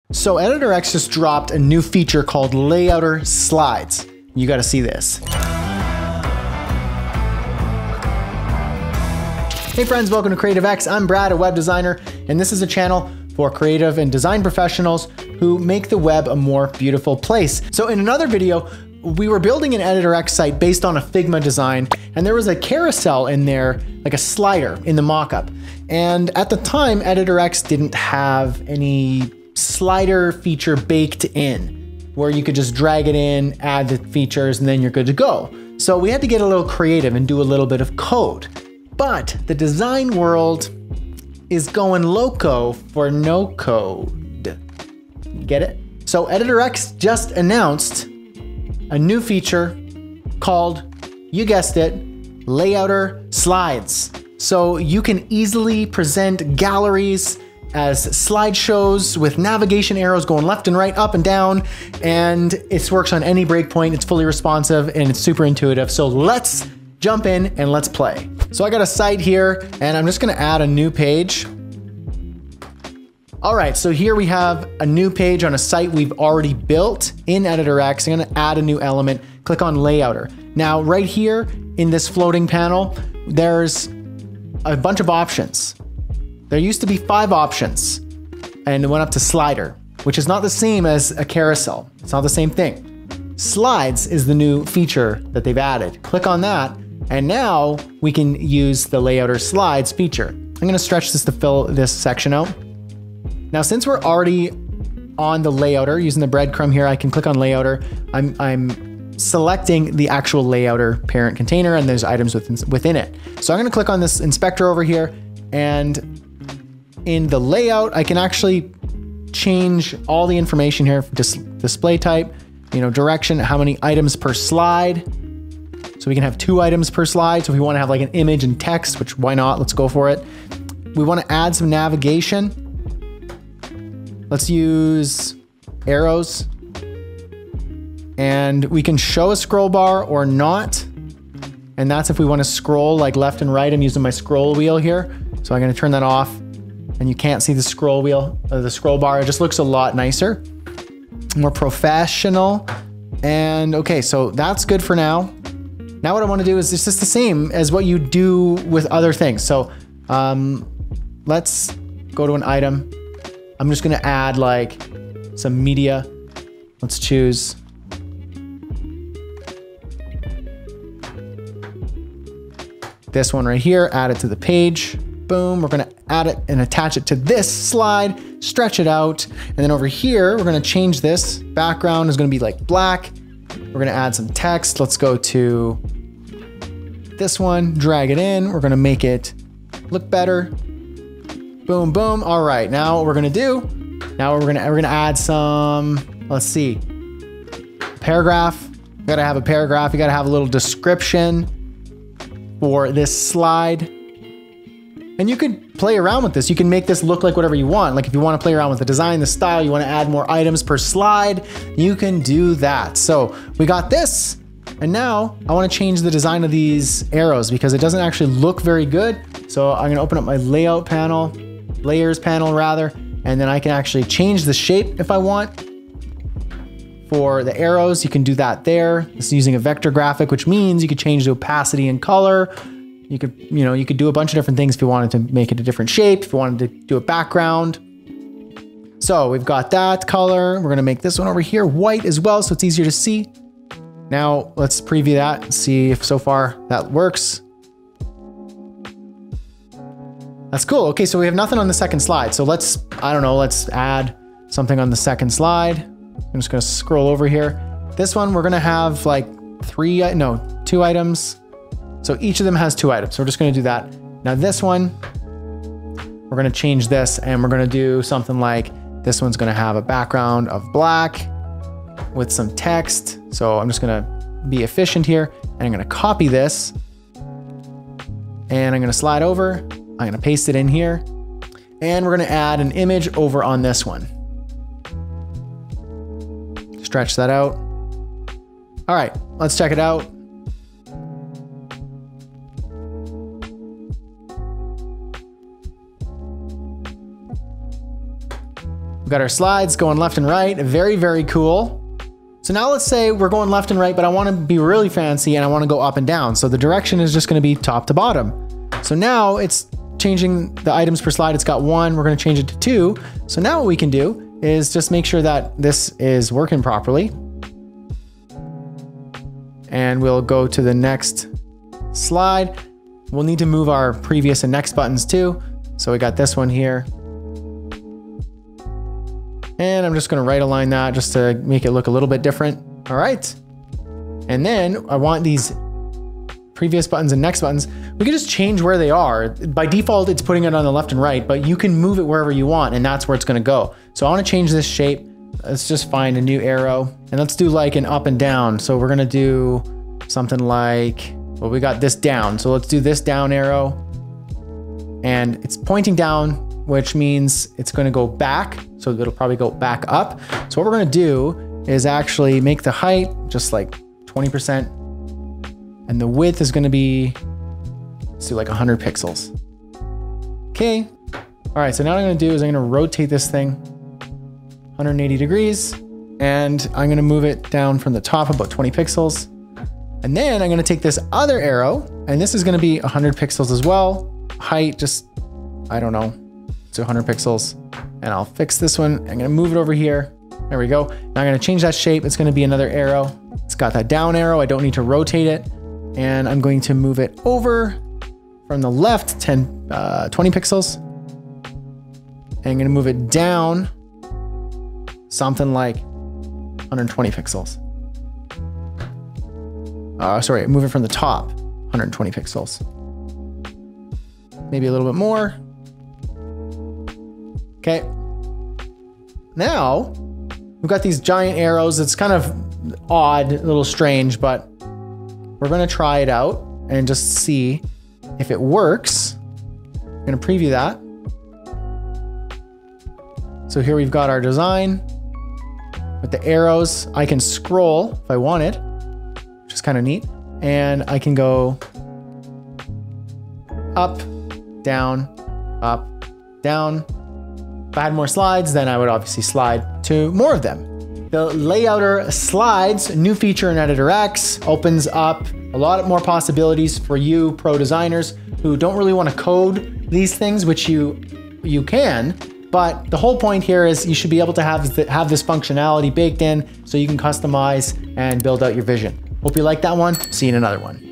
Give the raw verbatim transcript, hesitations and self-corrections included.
So Editor X just dropped a new feature called Layouter Slides. You got to see this. Hey friends, welcome to Creative X. I'm Brad, a web designer, and this is a channel for creative and design professionals who make the web a more beautiful place. So in another video, we were building an Editor X site based on a Figma design, and there was a carousel in there, like a slider in the mockup. And at the time, Editor X didn't have any slider feature baked in, where you could just drag it in, add the features, and then you're good to go. So we had to get a little creative and do a little bit of code. But the design world is going loco for no code. Get it? So Editor X just announced a new feature called, you guessed it, Layouter Slides. So you can easily present galleries as slideshows with navigation arrows going left and right, up and down, and it works on any breakpoint. It's fully responsive and it's super intuitive. So let's jump in and let's play. So I got a site here and I'm just gonna add a new page. All right, so here we have a new page on a site we've already built in Editor X. I'm gonna add a new element, click on Layouter. Now right here in this floating panel, there's a bunch of options. There used to be five options and it went up to slider, which is not the same as a carousel. It's not the same thing. Slides is the new feature that they've added. Click on that and now we can use the Layouter Slides feature. I'm gonna stretch this to fill this section out. Now, since we're already on the Layouter, using the breadcrumb here, I can click on Layouter. I'm, I'm selecting the actual Layouter parent container and there's items within, within it. So I'm gonna click on this inspector over here, and in the layout, I can actually change all the information here, dis display type, you know, direction, how many items per slide. So we can have two items per slide. So if we wanna have like an image and text, which why not, let's go for it. We wanna add some navigation. Let's use arrows. And we can show a scroll bar or not. And that's if we wanna scroll like left and right. I'm using my scroll wheel here. So I'm gonna turn that off. And you can't see the scroll wheel, uh, the scroll bar. It just looks a lot nicer, more professional. And okay, so that's good for now. Now what I wanna do is it's just the same as what you do with other things. So um, let's go to an item. I'm just gonna add like some media. Let's choose this one right here, add it to the page. Boom, we're gonna add it and attach it to this slide, stretch it out. And then over here, we're gonna change this. Background is gonna be like black. We're gonna add some text. Let's go to this one, drag it in. We're gonna make it look better. Boom, boom. All right, now what we're gonna do, now we're gonna, we're gonna add some, let's see, paragraph. You gotta have a paragraph. You gotta have a little description for this slide. And you could play around with this. You can make this look like whatever you want. Like if you want to play around with the design, the style, you want to add more items per slide, you can do that. So we got this. And now I want to change the design of these arrows because it doesn't actually look very good. So I'm going to open up my layout panel, layers panel rather, and then I can actually change the shape if I want. For the arrows, you can do that there. This is using a vector graphic, which means you could change the opacity and color. You could, you know, you could do a bunch of different things if you wanted to make it a different shape, if you wanted to do a background. So we've got that color. We're gonna make this one over here white as well, so it's easier to see. Now let's preview that and see if so far that works. That's cool. Okay, so we have nothing on the second slide. So let's, I don't know, let's add something on the second slide. I'm just gonna scroll over here. This one, we're gonna have like three, no, two items. So each of them has two items. So we're just gonna do that. Now this one, we're gonna change this and we're gonna do something like, this one's gonna have a background of black with some text. So I'm just gonna be efficient here and I'm gonna copy this and I'm gonna slide over. I'm gonna paste it in here and we're gonna add an image over on this one. Stretch that out. All right, let's check it out. We've got our slides going left and right. Very, very cool. So now let's say we're going left and right, but I want to be really fancy and I want to go up and down. So the direction is just going to be top to bottom. So now it's changing the items per slide. It's got one, we're going to change it to two. So now what we can do is just make sure that this is working properly. And we'll go to the next slide. We'll need to move our previous and next buttons too. So we got this one here. And I'm just going to right align that just to make it look a little bit different. All right. And then I want these previous buttons and next buttons. We can just change where they are. By default, it's putting it on the left and right, but you can move it wherever you want and that's where it's going to go. So I want to change this shape. Let's just find a new arrow and let's do like an up and down. So we're going to do something like, well, we got this down. So let's do this down arrow and it's pointing down, which means it's going to go back. So it'll probably go back up. So what we're going to do is actually make the height just like twenty percent. And the width is going to be, let's do like one hundred pixels. Okay. All right. So now what I'm going to do is I'm going to rotate this thing one hundred eighty degrees. And I'm going to move it down from the top about twenty pixels. And then I'm going to take this other arrow and this is going to be one hundred pixels as well. Height, just, I don't know. So one hundred pixels and I'll fix this one. I'm going to move it over here. There we go. Now I'm going to change that shape. It's going to be another arrow. It's got that down arrow. I don't need to rotate it. And I'm going to move it over from the left ten, uh, twenty pixels. And I'm going to move it down something like one hundred twenty pixels. Uh, sorry, move it from the top, one hundred twenty pixels. Maybe a little bit more. Okay. Now we've got these giant arrows. It's kind of odd, a little strange, but we're going to try it out and just see if it works. I'm going to preview that. So here we've got our design with the arrows. I can scroll if I wanted, which is kind of neat. And I can go up, down, up, down. If I had more slides, then I would obviously slide to more of them. The Layouter Slides, new feature in Editor X, opens up a lot more possibilities for you pro designers who don't really want to code these things, which you you can. But the whole point here is you should be able to have, th have this functionality baked in so you can customize and build out your vision. Hope you like that one. See you in another one.